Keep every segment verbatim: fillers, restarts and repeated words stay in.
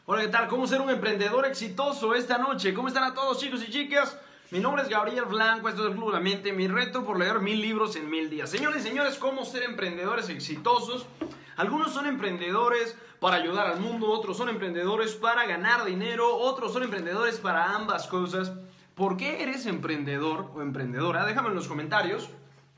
Hola, ¿qué tal? ¿Cómo ser un emprendedor exitoso esta noche? ¿Cómo están a todos, chicos y chicas? Mi nombre es Gabriel Blanco, esto es el Club de la Mente, mi reto por leer mil libros en mil días. Señores y señores, ¿cómo ser emprendedores exitosos? Algunos son emprendedores para ayudar al mundo, otros son emprendedores para ganar dinero, otros son emprendedores para ambas cosas. ¿Por qué eres emprendedor o emprendedora? Déjame en los comentarios.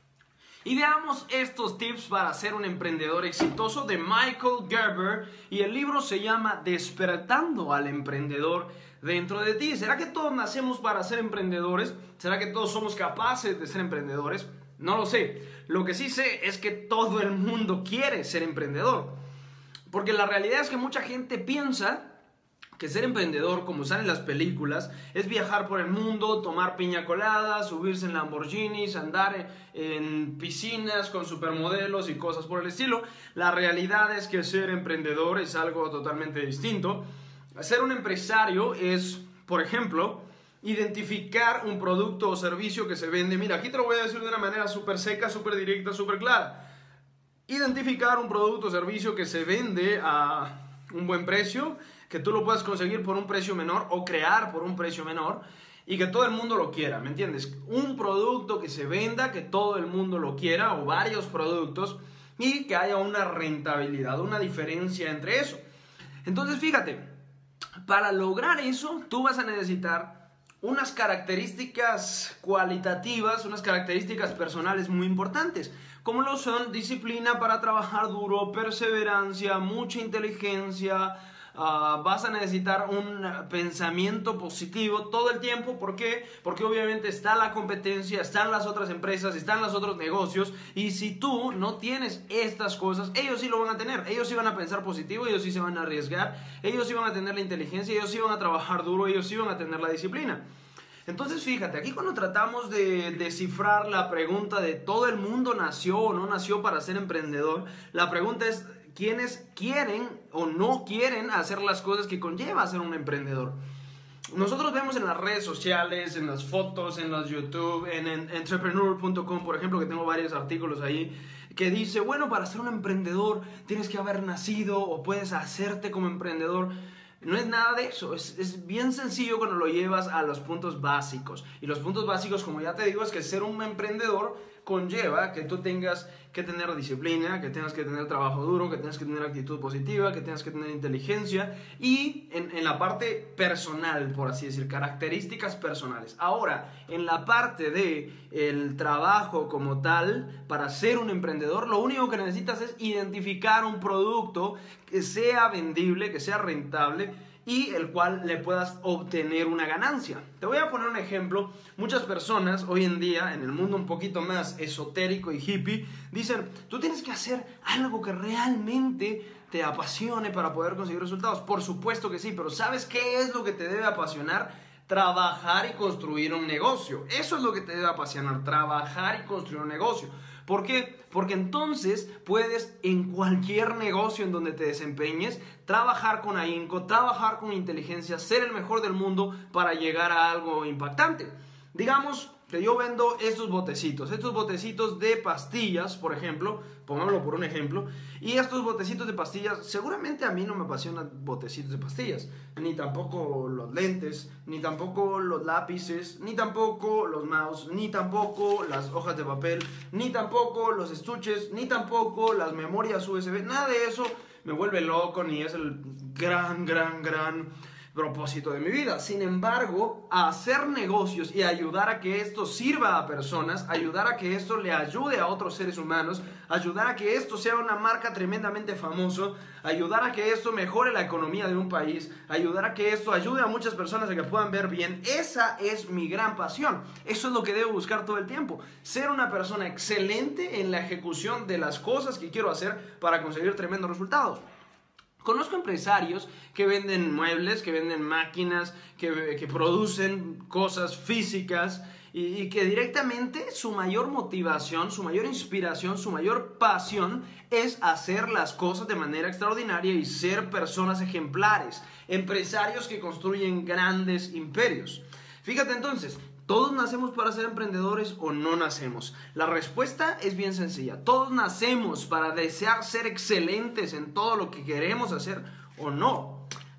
Y veamos estos tips para ser un emprendedor exitoso de Michael Gerber, y el libro se llama Despertando al Emprendedor Dentro de Ti. ¿Será que todos nacemos para ser emprendedores? ¿Será que todos somos capaces de ser emprendedores? No lo sé. Lo que sí sé es que todo el mundo quiere ser emprendedor, porque la realidad es que mucha gente piensa que ser emprendedor, como sale en las películas, es viajar por el mundo, tomar piña colada, subirse en Lamborghinis, andar en, en piscinas con supermodelos y cosas por el estilo. La realidad es que ser emprendedor es algo totalmente distinto. Ser un empresario es, por ejemplo, identificar un producto o servicio que se vende. Mira, aquí te lo voy a decir de una manera súper seca, súper directa, súper clara. Identificar un producto o servicio que se vende a un buen precio, que tú lo puedas conseguir por un precio menor o crear por un precio menor y que todo el mundo lo quiera, ¿me entiendes? Un producto que se venda, que todo el mundo lo quiera, o varios productos, y que haya una rentabilidad, una diferencia entre eso. Entonces, fíjate, para lograr eso, tú vas a necesitar unas características cualitativas, unas características personales muy importantes, como lo son disciplina para trabajar duro, perseverancia, mucha inteligencia. Uh, vas a necesitar un pensamiento positivo todo el tiempo. ¿Por qué? Porque obviamente está la competencia, están las otras empresas, están los otros negocios, y si tú no tienes estas cosas, ellos sí lo van a tener. Ellos sí van a pensar positivo, ellos sí se van a arriesgar, ellos sí van a tener la inteligencia, ellos sí van a trabajar duro, ellos sí van a tener la disciplina. Entonces fíjate, aquí cuando tratamos de descifrar la pregunta de todo el mundo nació o no nació para ser emprendedor, la pregunta es: ¿quiénes quieren o no quieren hacer las cosas que conlleva ser un emprendedor? Nosotros vemos en las redes sociales, en las fotos, en los YouTube, en, en entrepreneur punto com, por ejemplo, que tengo varios artículos ahí, que dice, bueno, para ser un emprendedor tienes que haber nacido o puedes hacerte como emprendedor. No es nada de eso, es, es bien sencillo cuando lo llevas a los puntos básicos. Y los puntos básicos, como ya te digo, es que ser un emprendedor conlleva que tú tengas que tener disciplina, que tengas que tener trabajo duro, que tengas que tener actitud positiva, que tengas que tener inteligencia y en, en la parte personal, por así decir, características personales. Ahora, en la parte de el trabajo como tal, para ser un emprendedor, lo único que necesitas es identificar un producto que sea vendible, que sea rentable y el cual le puedas obtener una ganancia. Te voy a poner un ejemplo. Muchas personas hoy en día, en el mundo un poquito más esotérico y hippie, dicen, tú tienes que hacer algo que realmente te apasione para poder conseguir resultados. Por supuesto que sí, pero ¿sabes qué es lo que te debe apasionar? Trabajar y construir un negocio. Eso es lo que te debe apasionar, trabajar y construir un negocio. ¿Por qué? Porque entonces puedes en cualquier negocio en donde te desempeñes trabajar con ahínco, trabajar con inteligencia, ser el mejor del mundo para llegar a algo impactante. Digamos que yo vendo estos botecitos, estos botecitos de pastillas, por ejemplo, pongámoslo por un ejemplo, y estos botecitos de pastillas, seguramente a mí no me apasionan botecitos de pastillas, ni tampoco los lentes, ni tampoco los lápices, ni tampoco los mouse, ni tampoco las hojas de papel, ni tampoco los estuches, ni tampoco las memorias U S B, nada de eso me vuelve loco, ni es el gran, gran, gran propósito de mi vida. Sin embargo, hacer negocios y ayudar a que esto sirva a personas, ayudar a que esto le ayude a otros seres humanos, ayudar a que esto sea una marca tremendamente famosa, ayudar a que esto mejore la economía de un país, ayudar a que esto ayude a muchas personas a que puedan ver bien, esa es mi gran pasión. Eso es lo que debo buscar todo el tiempo, ser una persona excelente en la ejecución de las cosas que quiero hacer para conseguir tremendos resultados. Conozco empresarios que venden muebles, que venden máquinas, que, que producen cosas físicas y, y que directamente su mayor motivación, su mayor inspiración, su mayor pasión es hacer las cosas de manera extraordinaria y ser personas ejemplares, empresarios que construyen grandes imperios. Fíjate entonces, ¿todos nacemos para ser emprendedores o no nacemos? La respuesta es bien sencilla. ¿Todos nacemos para desear ser excelentes en todo lo que queremos hacer o no?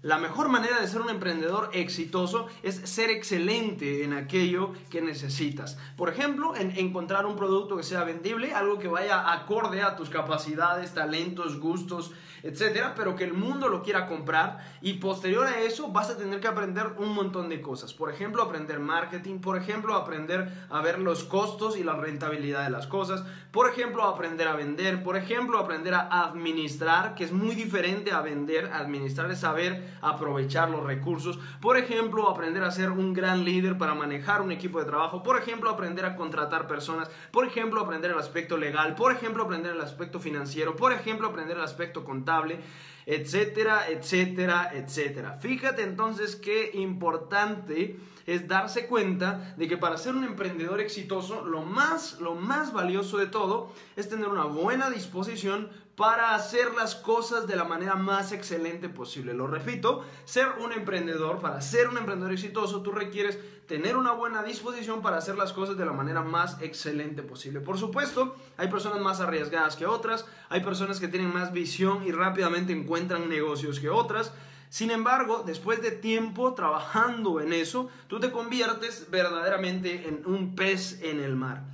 La mejor manera de ser un emprendedor exitoso es ser excelente en aquello que necesitas. Por ejemplo, en encontrar un producto que sea vendible, algo que vaya acorde a tus capacidades, talentos, gustos, etcétera, pero que el mundo lo quiera comprar, y posterior a eso vas a tener que aprender un montón de cosas. Por ejemplo, aprender marketing, por ejemplo, aprender a ver los costos y la rentabilidad de las cosas, por ejemplo, aprender a vender, por ejemplo, aprender a administrar, que es muy diferente a vender. Administrar es saber aprovechar los recursos. Por ejemplo, aprender a ser un gran líder para manejar un equipo de trabajo. Por ejemplo, aprender a contratar personas. Por ejemplo, aprender el aspecto legal. Por ejemplo, aprender el aspecto financiero. Por ejemplo, aprender el aspecto contable, etcétera, etcétera, etcétera. Fíjate entonces qué importante es darse cuenta de que para ser un emprendedor exitoso, lo más, lo más valioso de todo es tener una buena disposición para hacer las cosas de la manera más excelente posible. Lo repito, ser un emprendedor, para ser un emprendedor exitoso, tú requieres tener una buena disposición para hacer las cosas de la manera más excelente posible. Por supuesto, hay personas más arriesgadas que otras, hay personas que tienen más visión y rápidamente encuentran negocios que otras. Sin embargo, después de tiempo trabajando en eso, tú te conviertes verdaderamente en un pez en el mar.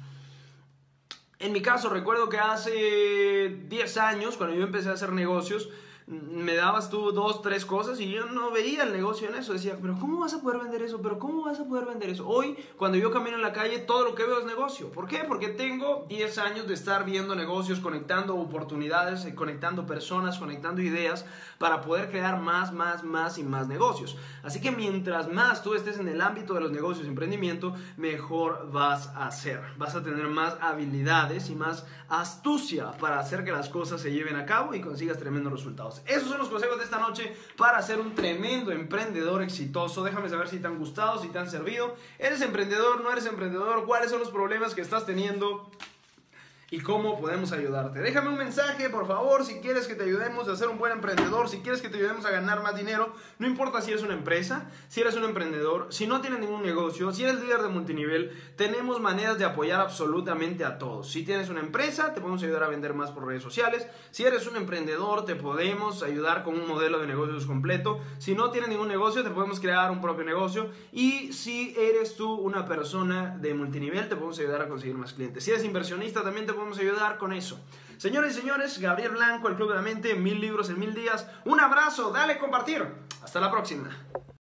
En mi caso, recuerdo que hace diez años, cuando yo empecé a hacer negocios, me dabas tú dos, tres cosas y yo no veía el negocio en eso. Decía, pero ¿cómo vas a poder vender eso? ¿Pero cómo vas a poder vender eso? Hoy, cuando yo camino en la calle, todo lo que veo es negocio. ¿Por qué? Porque tengo diez años de estar viendo negocios, conectando oportunidades, conectando personas, conectando ideas para poder crear más, más, más y más negocios. Así que mientras más tú estés en el ámbito de los negocios y emprendimiento, mejor vas a hacer. Vas a tener más habilidades y más astucia para hacer que las cosas se lleven a cabo y consigas tremendos resultados. Esos son los consejos de esta noche para ser un tremendo emprendedor exitoso. Déjame saber si te han gustado, si te han servido. ¿Eres emprendedor? ¿No eres emprendedor? ¿Cuáles son los problemas que estás teniendo? ¿Y cómo podemos ayudarte? Déjame un mensaje, por favor, si quieres que te ayudemos a ser un buen emprendedor, si quieres que te ayudemos a ganar más dinero. No importa si eres una empresa, si eres un emprendedor, si no tienes ningún negocio, si eres líder de multinivel, tenemos maneras de apoyar absolutamente a todos. Si tienes una empresa, te podemos ayudar a vender más por redes sociales. Si eres un emprendedor, te podemos ayudar con un modelo de negocios completo. Si no tienes ningún negocio, te podemos crear un propio negocio. Y si eres tú una persona de multinivel, te podemos ayudar a conseguir más clientes. Si eres inversionista, también te podemos ayudar con eso. Señores y señores, Gabriel Blanco, el Club de la Mente, mil libros en mil días. Un abrazo, dale compartir. Hasta la próxima.